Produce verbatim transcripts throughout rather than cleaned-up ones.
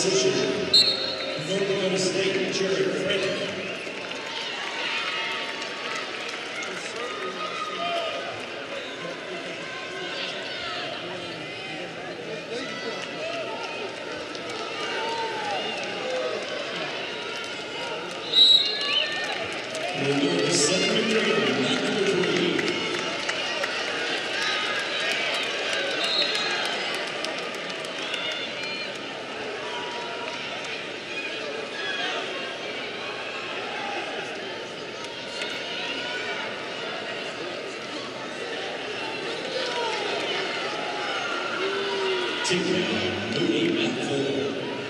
decision. North Dakota State, Jared Frederick. Number seven, number three. Tiffany Mooney Matthew.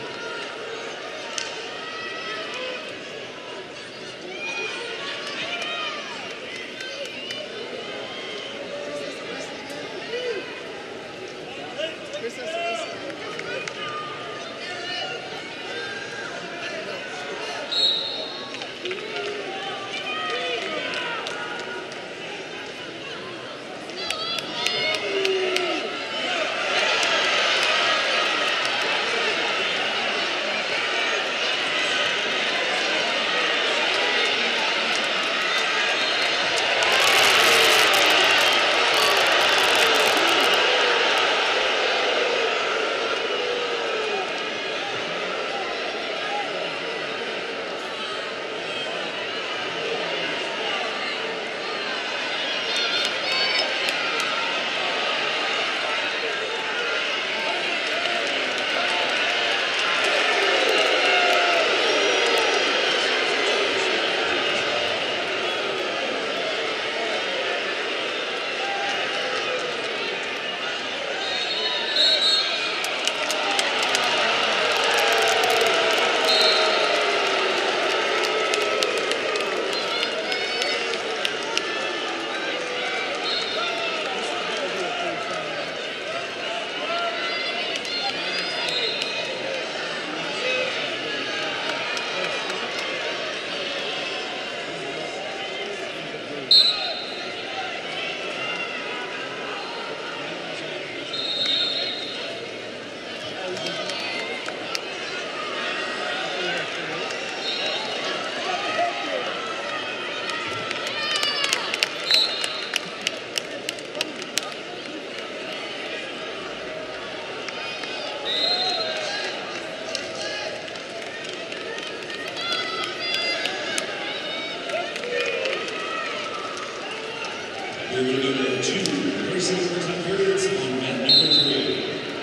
We're going to go to two personal time periods on mat number three.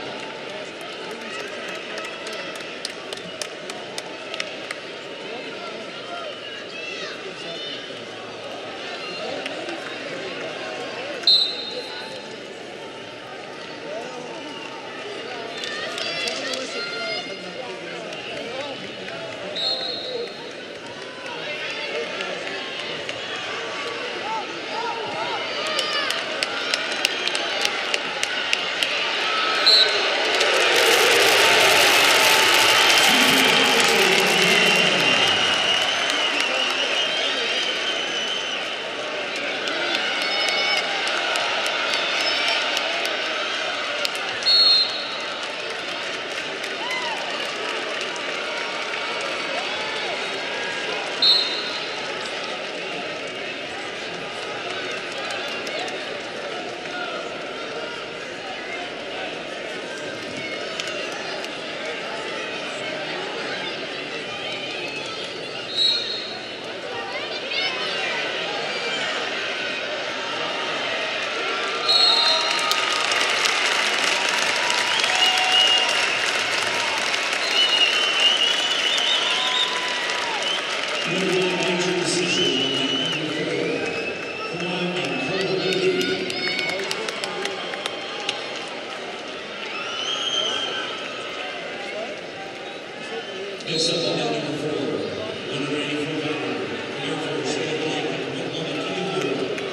Next up on mat number four, one eighty-four pounder, Air Force Airplane, Oklahoma Kingwood.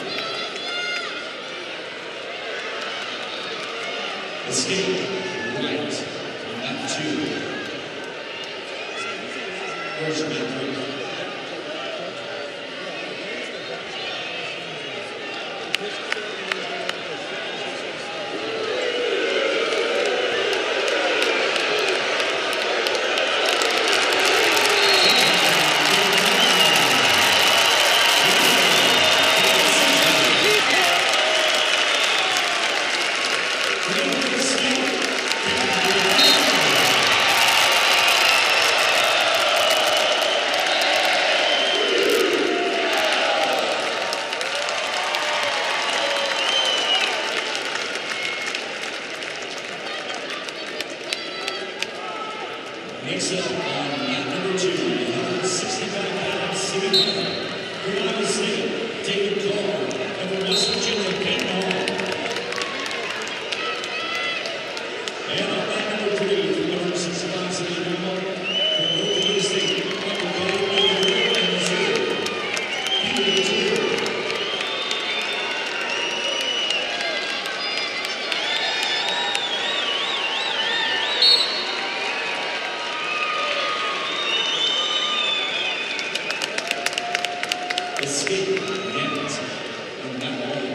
Escape right on mat two. First mat three. Next up on mat number two, one hundred sixty-five pound semi-final. From Iowa State, David Carr, and from West Virginia, Ben Hall. And on mat number three, from one hundred sixty-five semi-final, from North Dakota State, Michael Bennett, and Missouri, Peter Taylor. Escape Net and that all.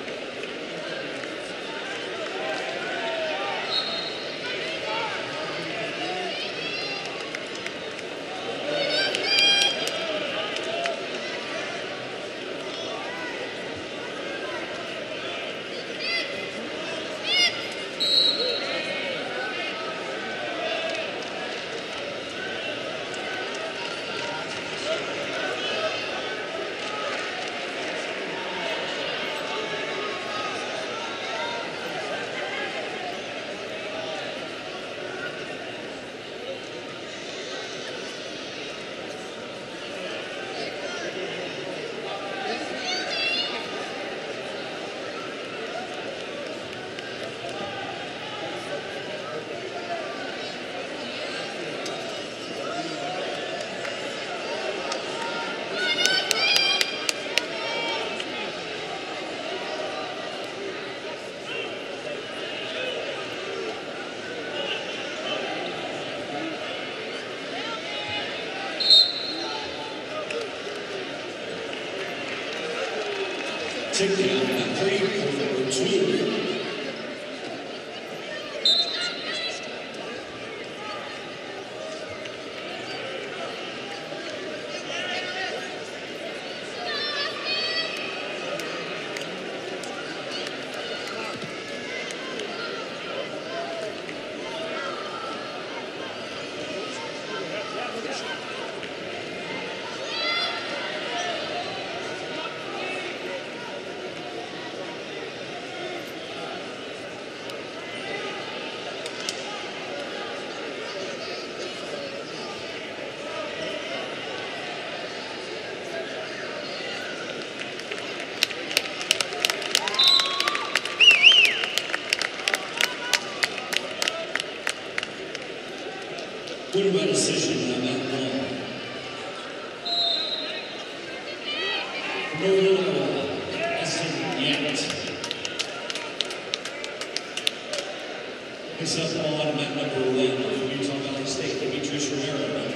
Take down at three for two. Winner by decision on that one. From Northern Illinois, Austin Yant. Next up on mat number eleven from Utah Valley State, Demetrius Romero.